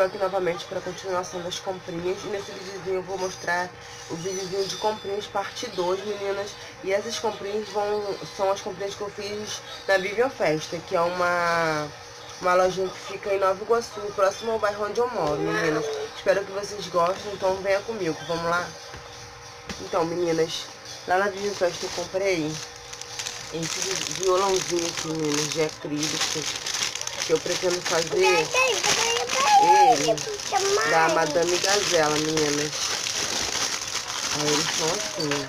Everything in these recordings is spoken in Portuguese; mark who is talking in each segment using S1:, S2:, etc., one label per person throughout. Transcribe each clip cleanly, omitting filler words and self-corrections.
S1: aqui novamente para a continuação das comprinhas. E nesse videozinho eu vou mostrar o videozinho de comprinhas parte 2, meninas. E essas comprinhas são as comprinhas que eu fiz na Vivian Festa, que é uma lojinha que fica em Nova Iguaçu, próximo ao bairro onde eu moro, meninas. Espero que vocês gostem, então venha comigo, vamos lá? Então, meninas, lá na Vivian Festa eu comprei esse violãozinho aqui, meninas, de acrílico, que eu pretendo fazer ele da Madame Gazela, meninas. Aí eles são assim.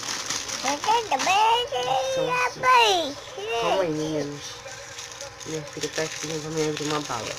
S1: Calma aí, meninas. Minha filha tá aqui, eu vou me abrir uma bala.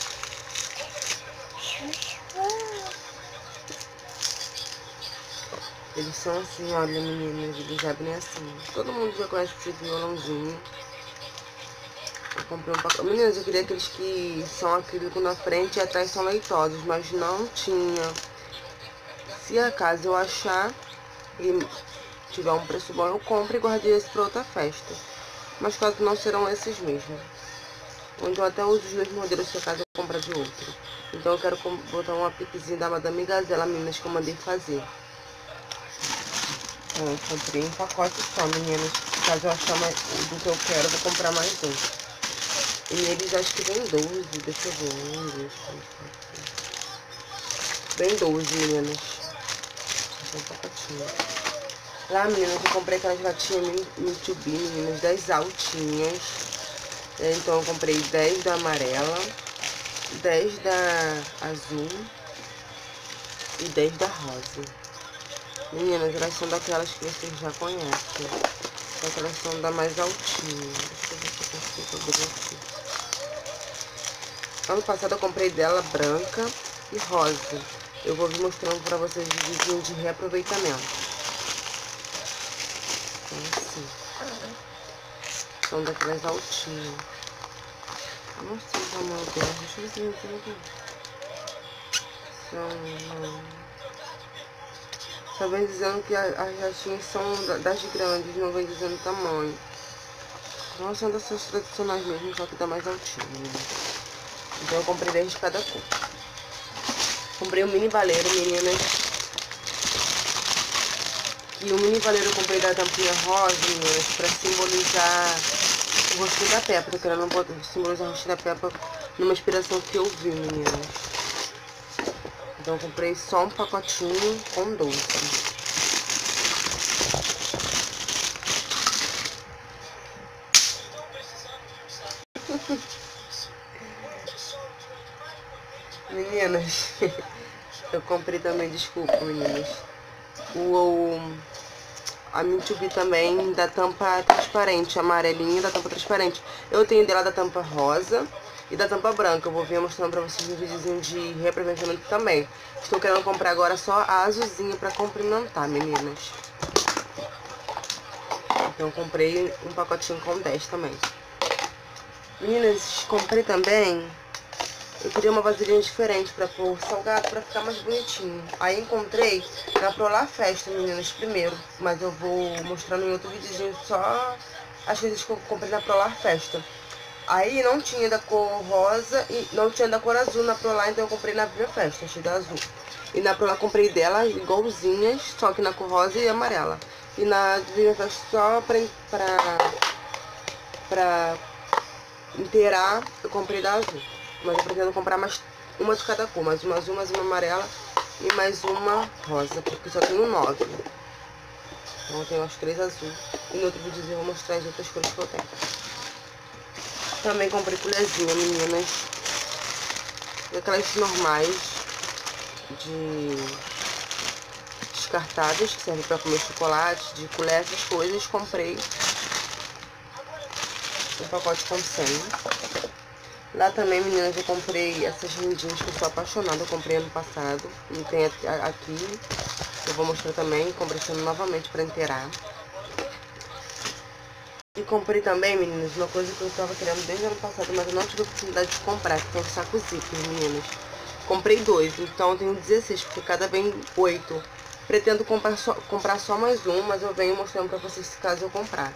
S1: Eles são assim, olha, meninas, eles abrem assim. Todo mundo já conhece esse violãozinho. Eu comprei um pacote. Meninas, eu queria aqueles que são acrílico na frente e atrás são leitosos, mas não tinha. Se acaso eu achar e tiver um preço bom, eu compro e guardei esse pra outra festa. Mas caso não, serão esses mesmo. Onde eu até uso os dois modelos, se acaso eu comprar de outro. Então eu quero botar um apliquezinho da Madame Gazela, meninas, que eu mandei fazer. Então, eu comprei um pacote só, meninas. Caso eu achar mais do que eu quero, eu vou comprar mais um. E neles acho que vem 12, deixa eu ver. 1, 2, 3, 4. Vem 12, meninas. Um pacotinho. Lá, meninas, eu comprei aquelas latinhas Mintubi, meninas, 10 altinhas. Então eu comprei 10 da amarela, 10 da azul e 10 da rosa. Meninas, elas são daquelas que vocês já conhecem. Só que elas são da mais altinha. Deixa eu ver se eu consigo abrir aqui. Ano passado eu comprei dela branca e rosa. Eu vou vir mostrando pra vocês o videozinho de reaproveitamento. Então assim. São daquelas altinhas. Não sei o tamanho dela. Deixa eu ver se eu entendo aqui. Só vem dizendo que as latinhas são das grandes, não vem dizendo o tamanho. Não são dessas tradicionais mesmo, só que dá mais altinho, né? Então eu comprei 10 de cada cor. Comprei um mini valeiro, meninas. E o mini valeiro eu comprei da tampinha rosa, meninas, pra simbolizar o rostinho da Peppa. Tô querendo simbolizar o rostinho da Peppa numa inspiração que eu vi, meninas. Então eu comprei só um pacotinho com 12. Meninas, eu comprei também, desculpa, meninas, a Mintubi também da tampa transparente, amarelinha da tampa transparente. Eu tenho dela da tampa rosa e da tampa branca. Eu vou vir mostrando pra vocês um videozinho de reaproveitamento também. Estou querendo comprar agora só a azulzinha pra complementar, meninas. Então eu comprei um pacotinho com 10 também. Meninas, comprei também. Eu queria uma vasilhinha diferente pra pôr salgado, pra ficar mais bonitinho. Aí encontrei na Prolar Festa, meninas, primeiro. Mas eu vou mostrando em outro videozinho só as coisas que eu comprei na Prolar Festa. Aí não tinha da cor rosa e não tinha da cor azul na Prolar, então eu comprei na Vivian Festa, achei da azul. E na Prolar comprei dela igualzinhas, só que na cor rosa e amarela. E na Vivian Festa só pra inteirar, eu comprei da azul. Mas eu pretendo comprar mais uma de cada cor, mais uma azul, mais uma amarela e mais uma rosa, porque só tenho 9. Então eu tenho as 3 azul. E no outro vídeo eu vou mostrar as outras cores que eu tenho. Também comprei colherzinha, meninas. Aquelas normais de descartáveis, que servem pra comer chocolate, de colher, essas coisas. Comprei um pacote com 100. Lá também, meninas, eu comprei essas lindinhas que eu sou apaixonada. Eu comprei ano passado. E tem aqui. Eu vou mostrar também. Comprei novamente pra inteirar. E comprei também, meninas, uma coisa que eu tava querendo desde o ano passado, mas eu não tive a oportunidade de comprar, que são os sacos zíper, meninas. Comprei 2, então eu tenho 16, porque cada vem 8. Pretendo comprar só mais um, mas eu venho mostrando pra vocês se caso eu comprar. Eu tenho 2 por enquanto desses sacos zíper, meninas. 2 sacos zíper. 2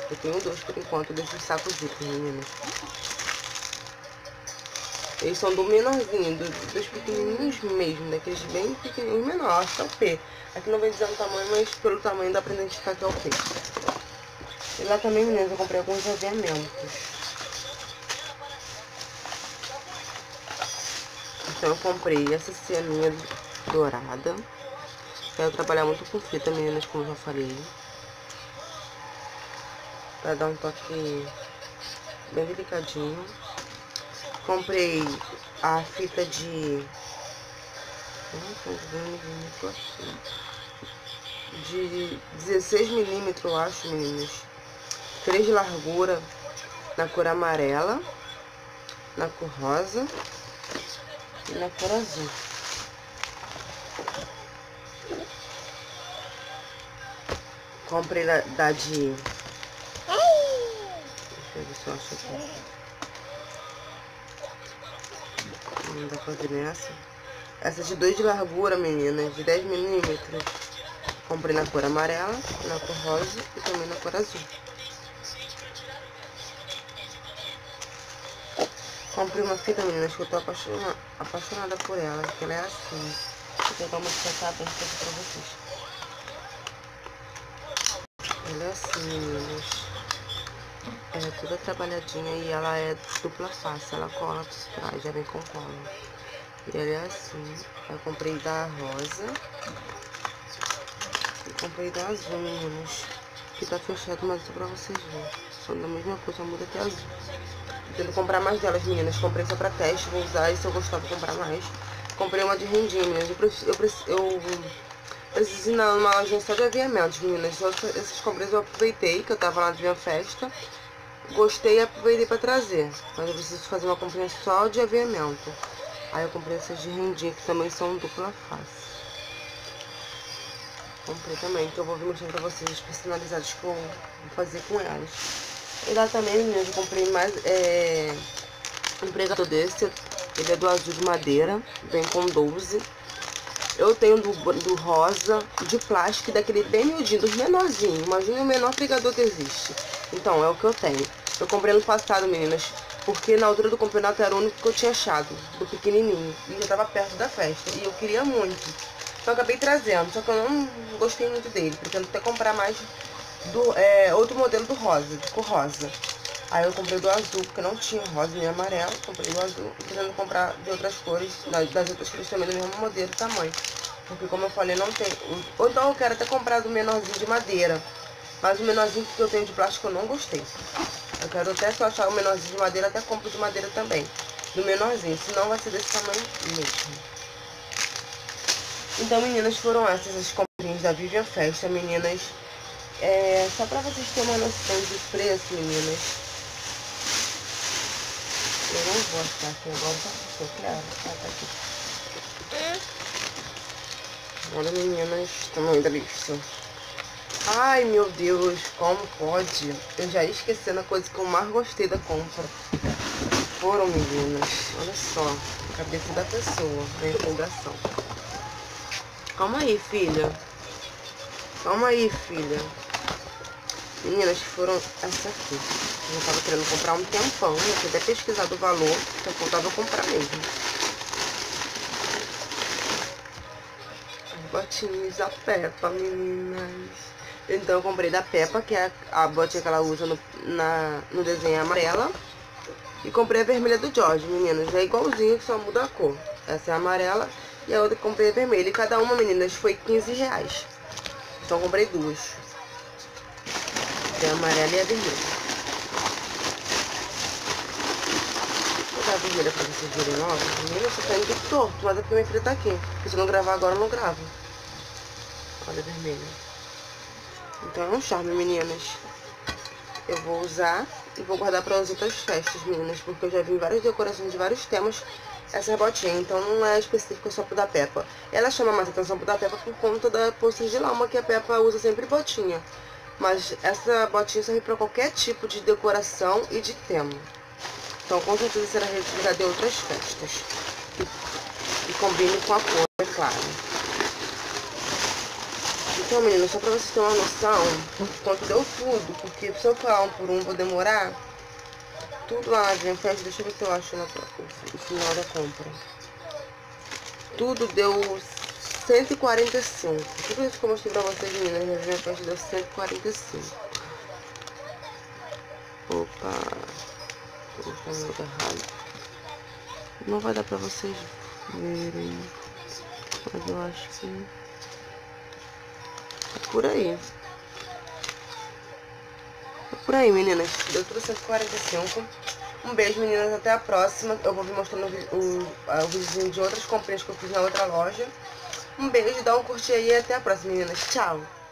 S1: Eles são do menorzinho, dos pequenininhos mesmo, daqueles bem pequenininhos, menor, acho que é o P. Aqui não vem dizendo o tamanho, mas pelo tamanho dá pra identificar que é o P. E lá também, meninas, eu comprei alguns aviamentos. Então eu comprei essa ceninha dourada. Quero trabalhar muito com fita, meninas, como eu já falei. Pra dar um toque bem delicadinho. Comprei a fita de 16 milímetros, eu acho, meninas. 3 de largura, na cor amarela, na cor rosa e na cor azul. Comprei da de... Deixa eu ver se eu acho aqui. Não dá pra ver nessa. Essa de 2 de largura, meninas, de 10 milímetros. Comprei na cor amarela, na cor rosa e também na cor azul. Comprei uma fita, meninas, que eu tô apaixonada por ela, que ela é assim. Vou tentar mostrar bem aqui pra vocês. Ela é assim, meninas. Ela é toda trabalhadinha e ela é dupla face. Ela cola por trás, já vem com cola. E ela é assim. Eu comprei da rosa. E comprei da azul, meninas. Que tá fechado, mas só pra vocês verem. São da mesma cor, só muda até azul. Tento comprar mais delas, meninas. Comprei só pra teste, vou usar e se eu gostar vou comprar mais. Comprei uma de rendinha, meninas. Eu preciso ir numa lojinha só de aviamentos, meninas. Essas compras eu aproveitei, que eu tava lá de uma festa. Gostei e aproveitei pra trazer. Mas eu preciso fazer uma comprinha só de aviamento. Aí eu comprei essas de rendinha, que também são dupla face. Comprei também, que eu vou vir mostrando pra vocês os personalizados que eu vou fazer com elas. E lá também, meninas, eu comprei mais um pregador desse. Ele é do azul de madeira, vem com 12. Eu tenho do rosa, de plástico, daquele bem miudinho, dos menorzinhos. Imagina o menor pregador que existe. Então, é o que eu tenho. Eu comprei no passado, meninas, porque na altura do campeonato era o único que eu tinha achado, do pequenininho. E já tava perto da festa, e eu queria muito. Então, eu acabei trazendo, só que eu não gostei muito dele. Pretendo até comprar mais outro modelo do rosa, de cor rosa. Aí eu comprei do azul, porque não tinha rosa nem amarelo. Comprei do azul e querendo comprar de outras cores, das outras cores também do mesmo modelo e tamanho. Porque como eu falei, não tem. Ou então eu quero até comprar do menorzinho de madeira. Mas o menorzinho que eu tenho de plástico eu não gostei. Eu quero até, se eu achar o menorzinho de madeira, até compro de madeira também. Do menorzinho, senão vai ser desse tamanho mesmo. Então, meninas, foram essas as comprinhas da Vivian Festa, meninas. Só pra vocês terem uma noção de preço, meninas. Eu não vou achar aqui agora, só que eu quero. Tá aqui. Olha, meninas, tamanho da lista. Ai, meu Deus, como pode? Eu já ia esquecendo a coisa que eu mais gostei da compra. Foram, meninas, olha só, a cabeça da pessoa, a empolgação. Calma aí, filha. Calma aí, filha. Meninas, foram essa aqui. Eu já tava querendo comprar um tempão. Eu tinha até pesquisado o valor. Só faltava comprar mesmo. As botinhas da Peppa, meninas. Então eu comprei da Peppa, que é a botinha que ela usa no desenho amarela. E comprei a vermelha do George, meninas. É igualzinho, só muda a cor. Essa é a amarela e a outra que comprei a vermelha. E cada uma, meninas, foi R$15. Então eu comprei duas. A amarela e a vermelha. Vou dar a vermelha pra vocês verem logo. Menina, você tá indo torto, mas é porque minha filha tá aqui. Porque se eu não gravar agora, eu não gravo. Olha a vermelha. Então é um charme, meninas. Eu vou usar e vou guardar para as outras festas, meninas. Porque eu já vi várias decorações de vários temas essa botinha. Então não é específica só pro da Peppa. Ela chama mais atenção pro da Peppa por conta da poça de lama, que a Peppa usa sempre botinha. Mas essa botinha serve para qualquer tipo de decoração e de tema. Então com certeza será retirada de outras festas. E combine com a cor, é claro. Então, meninas, só pra vocês terem uma noção quanto deu tudo. Porque se eu falar um por um, vou demorar. Tudo lá na Vivian Fest, deixa eu ver se eu acho o final da compra. Tudo deu 145. Tudo isso que eu mostrei pra vocês, meninas, na Vivian Fest deu 145. Opa, vou colocar no lugar errado. Não vai dar pra vocês verem, mas eu acho que é por aí. É por aí, meninas. Deu tudo 145. Um beijo, meninas. Até a próxima. Eu vou vir mostrando o videozinho de outras comprinhas que eu fiz na outra loja. Um beijo, dá um curtir aí e até a próxima, meninas. Tchau!